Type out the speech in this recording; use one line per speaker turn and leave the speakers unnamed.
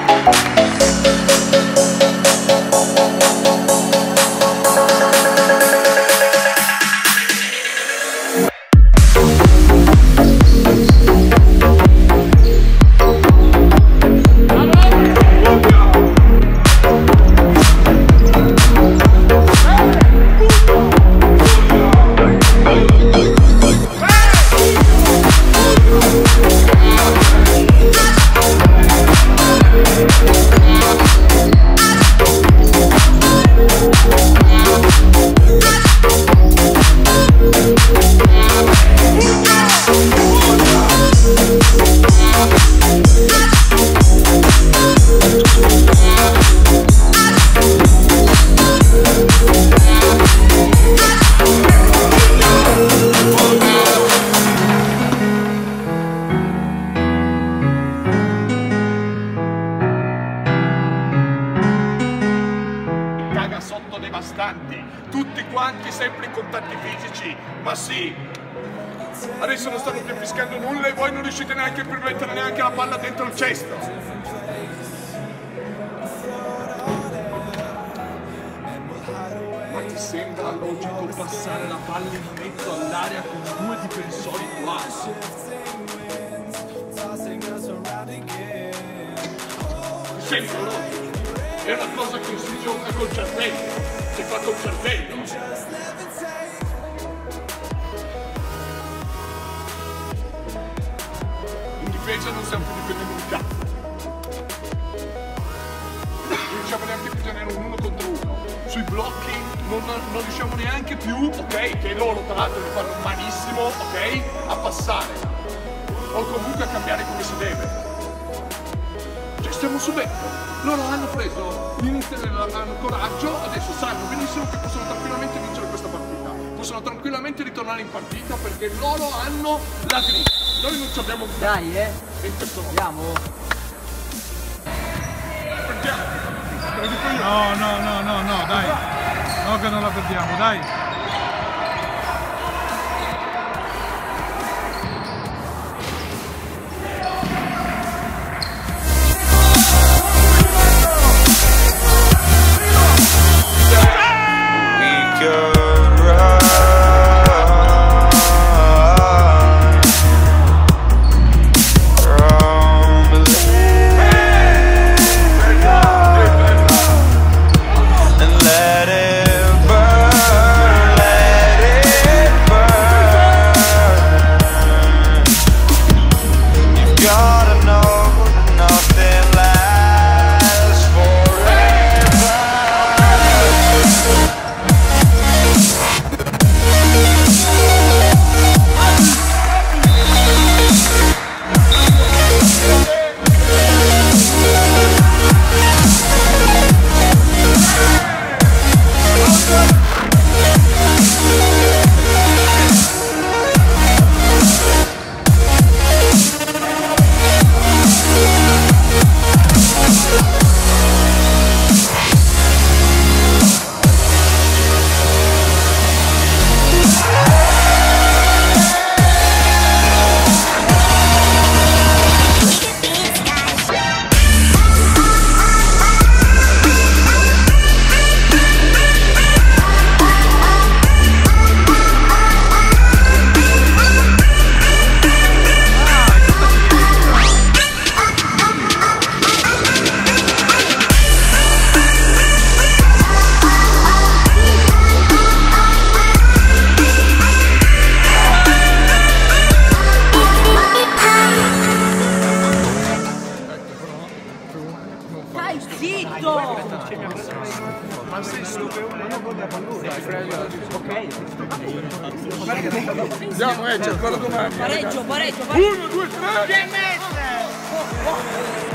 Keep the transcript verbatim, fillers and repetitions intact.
Tutti quanti sempre in contatti fisici, ma sì, adesso non stanno più fischiando nulla e voi non riuscite neanche più a mettere neanche la palla dentro il cesto. Ma ti sembra logico passare la palla in mezzo all'area con due difensori qua? Ti sembra logico? È una cosa che si gioca col cervello. Si fa col cervello. In difesa non siamo più difendendo un cazzo. Non riusciamo neanche più a tenere un uno contro uno. Sui blocchi non, non riusciamo neanche più, ok? Che loro tra l'altro lo fanno malissimo, ok? A passare. O comunque a cambiare come si deve. Cioè stiamo subendo. Loro hanno preso l'iniziale, hanno coraggio, adesso sanno benissimo che possono tranquillamente vincere questa partita, possono tranquillamente ritornare in partita perché loro hanno la grinta. Noi non ci abbiamo.
Dai, eh!
Andiamo! Perdiamo! Te lo dico io!
No, no, no, no, no, dai! No che non la perdiamo, dai!
Ma sei stupido, ma non voglio pallone.
Ok.
Andiamo, eh, c'è ancora domani.
Pareggio, pareggio, pareggio.
Uno, due, tre.
Che mette!